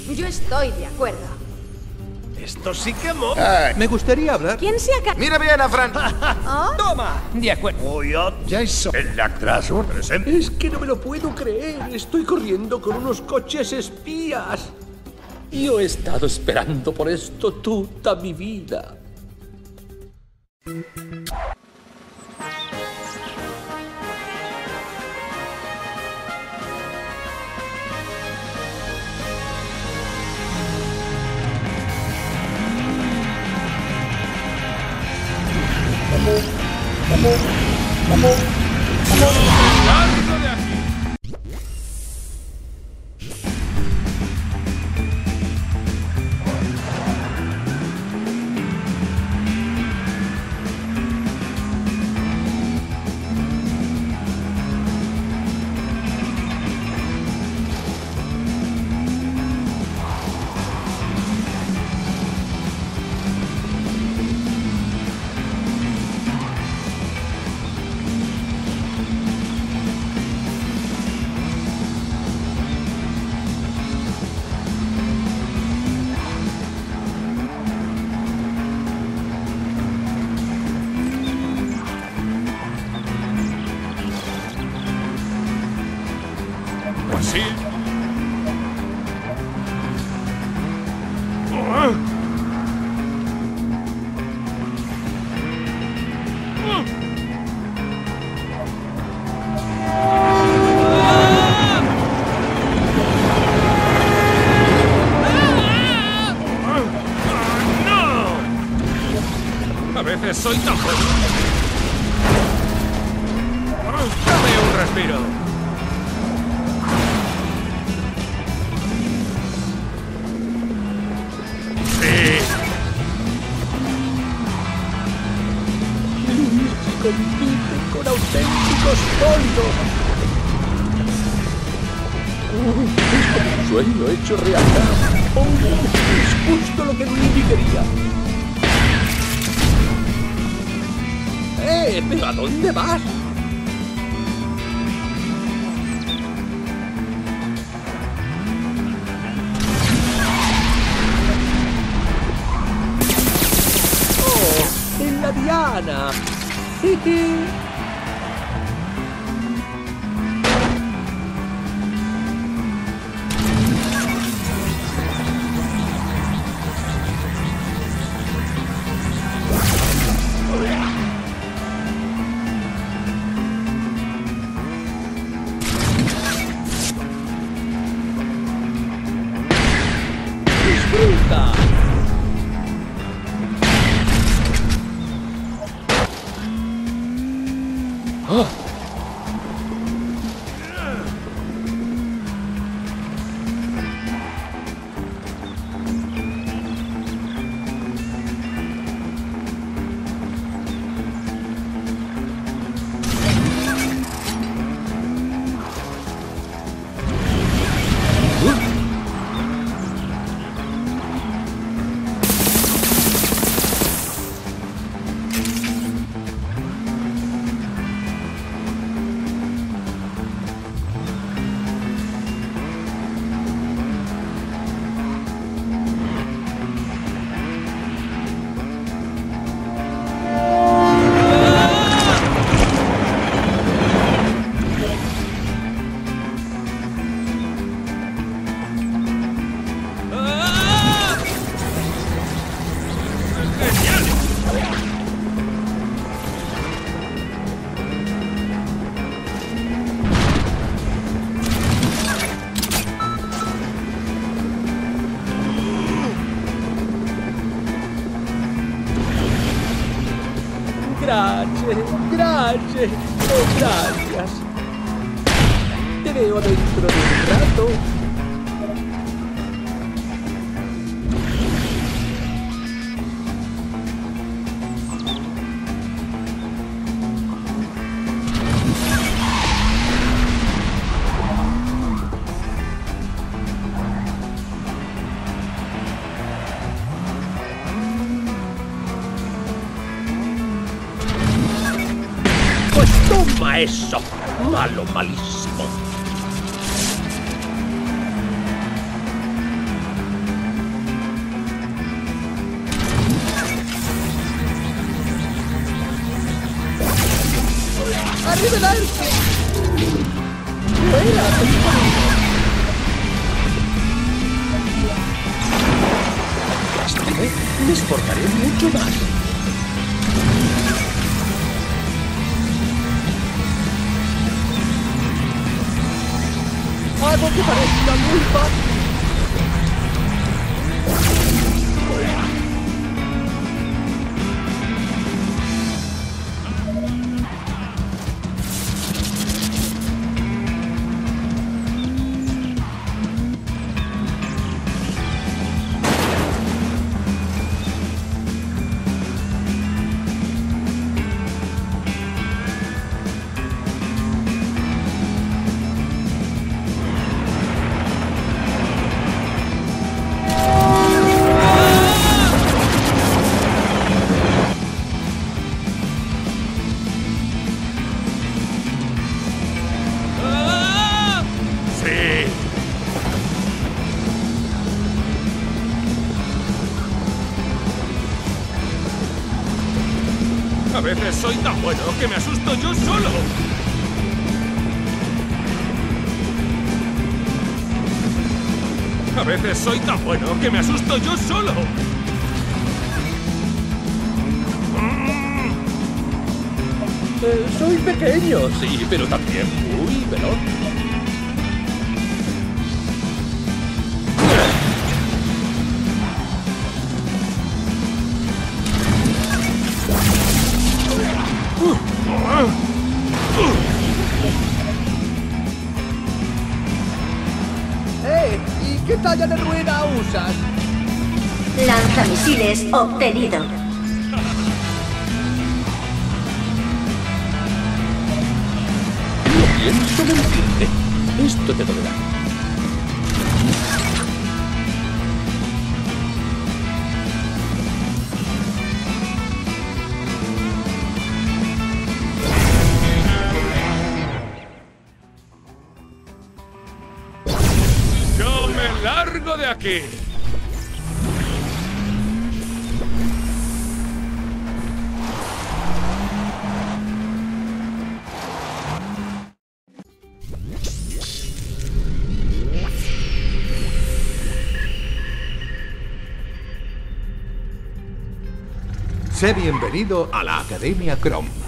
Yo estoy de acuerdo. Esto sí que mola. Me gustaría hablar. ¿Quién se acaba? Mira bien a Fran. ¿Oh? ¡Toma! De acuerdo. Jason. El Lactrasur presente. Es que no me lo puedo creer. Estoy corriendo con unos coches espías. Yo he estado esperando por esto toda mi vida. Así. A veces soy tan bueno. Dame un respiro. Compiten con auténticos pollos. Es como un sueño hecho realidad. Oh, es justo lo que Luigi quería. ¿Pero a dónde vas? ¡Oh! ¡En la diana! ¡Disfruta! Gracias, oh, gracias. Te veo dentro de un rato. Pues toma eso, malo, malísimo. ¡Déjeme dar! ¡Fuera, peligro! Esta vez me esforzaré mucho más. Algo que parezca muy fácil. A veces soy tan bueno que me asusto yo solo. A veces soy tan bueno que me asusto yo solo. Soy pequeño, sí, pero también muy veloz. ¿Y qué talla de rueda usas? Lanzamisiles obtenido. No pienso mentirte. Esto te dolerá. ¡Yo me largo de aquí! Sé bienvenido a la Academia Chrome.